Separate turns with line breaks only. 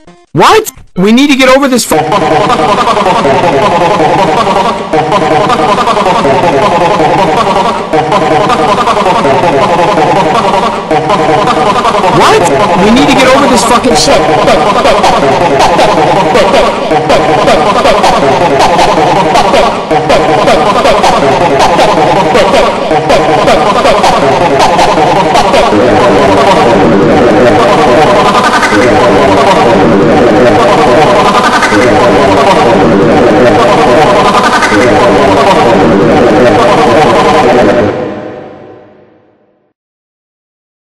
What? We need to get over this What? We need to get over this fucking shit.